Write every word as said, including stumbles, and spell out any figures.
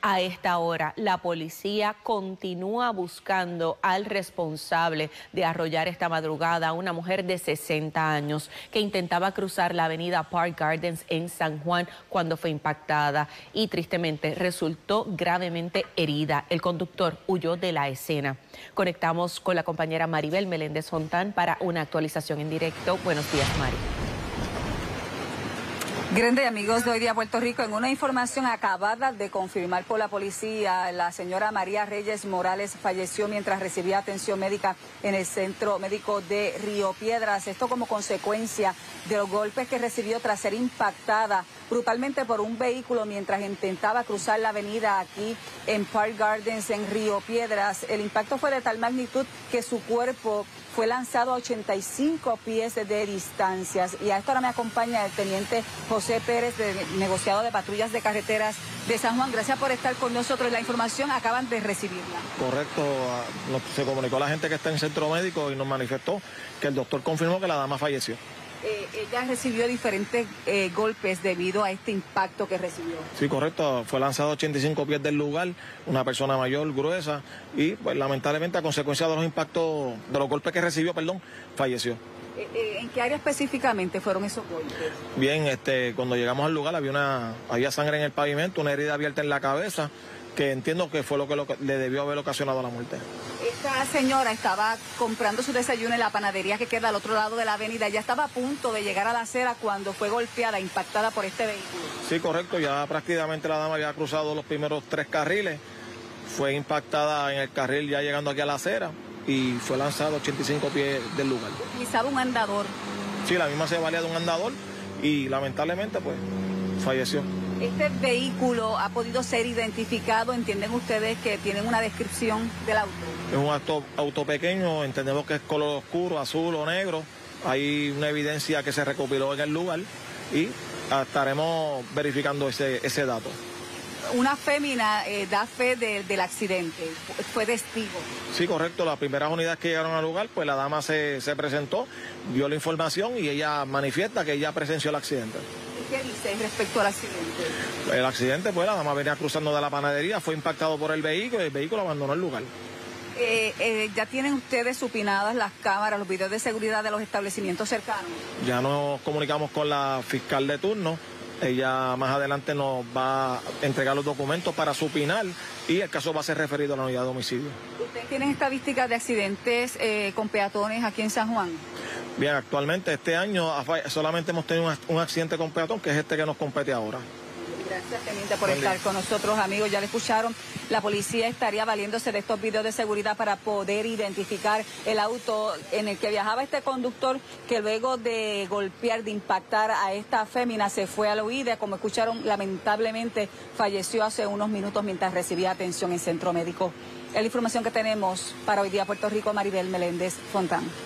A esta hora, la policía continúa buscando al responsable de arrollar esta madrugada a una mujer de sesenta años que intentaba cruzar la avenida Park Gardens en San Juan cuando fue impactada y tristemente resultó gravemente herida. El conductor huyó de la escena. Conectamos con la compañera Maribel Meléndez Fontán para una actualización en directo. Buenos días, Mari. Grande, amigos de Hoy Día Puerto Rico, en una información acabada de confirmar por la policía, la señora María Reyes Morales falleció mientras recibía atención médica en el Centro Médico de Río Piedras. Esto como consecuencia de los golpes que recibió tras ser impactada brutalmente por un vehículo mientras intentaba cruzar la avenida aquí en Park Gardens en Río Piedras. El impacto fue de tal magnitud que su cuerpo fue lanzado a ochenta y cinco pies de distancias. Y a esto ahora me acompaña el teniente José Pérez, de negociado de patrullas de carreteras de San Juan. Gracias por estar con nosotros. La información acaban de recibirla. Correcto. Se comunicó a la gente que está en el centro médico y nos manifestó que el doctor confirmó que la dama falleció. Eh, ella recibió diferentes eh, golpes debido a este impacto que recibió. Sí, correcto. Fue lanzado a ochenta y cinco pies del lugar, una persona mayor, gruesa, y pues lamentablemente a consecuencia de los impactos, de los golpes que recibió, perdón, falleció. Eh, eh, ¿En qué área específicamente fueron esos golpes? Bien, este, cuando llegamos al lugar había una, había sangre en el pavimento, una herida abierta en la cabeza, que entiendo que fue lo que lo, le debió haber ocasionado la muerte. Esta señora estaba comprando su desayuno en la panadería que queda al otro lado de la avenida. Ya estaba a punto de llegar a la acera cuando fue golpeada, impactada por este vehículo. Sí, correcto. Ya prácticamente la dama había cruzado los primeros tres carriles. Fue impactada en el carril ya llegando aquí a la acera y fue lanzado a ochenta y cinco pies del lugar. Utilizaba un andador. Sí, la misma se valía de un andador y lamentablemente pues falleció. ¿Este vehículo ha podido ser identificado? ¿Entienden ustedes que tienen una descripción del auto? Es un auto, auto pequeño, entendemos que es color oscuro, azul o negro. Hay una evidencia que se recopiló en el lugar y estaremos verificando ese, ese dato. Una fémina eh, da fe de, del accidente, fue testigo. Sí, correcto. Las primeras unidades que llegaron al lugar, pues la dama se, se presentó, vio la información y ella manifiesta que ella presenció el accidente. ¿Qué dice respecto al accidente? El accidente, pues la dama venía cruzando de la panadería, fue impactado por el vehículo y el vehículo abandonó el lugar. Eh, eh, ¿Ya tienen ustedes supinadas las cámaras, los videos de seguridad de los establecimientos cercanos? Ya nos comunicamos con la fiscal de turno. Ella más adelante nos va a entregar los documentos para supinar y el caso va a ser referido a la unidad de homicidio. ¿Ustedes tienen estadísticas de accidentes eh, con peatones aquí en San Juan? Bien, actualmente este año solamente hemos tenido un, un accidente con peatón, que es este que nos compete ahora. Gracias, teniente, por estar con nosotros, amigos. Ya le escucharon, la policía estaría valiéndose de estos videos de seguridad para poder identificar el auto en el que viajaba este conductor, que luego de golpear, de impactar a esta fémina, se fue a la huida. Como escucharon, lamentablemente falleció hace unos minutos mientras recibía atención en centro médico. Es la información que tenemos para Hoy Día Puerto Rico. Maribel Meléndez Fontán.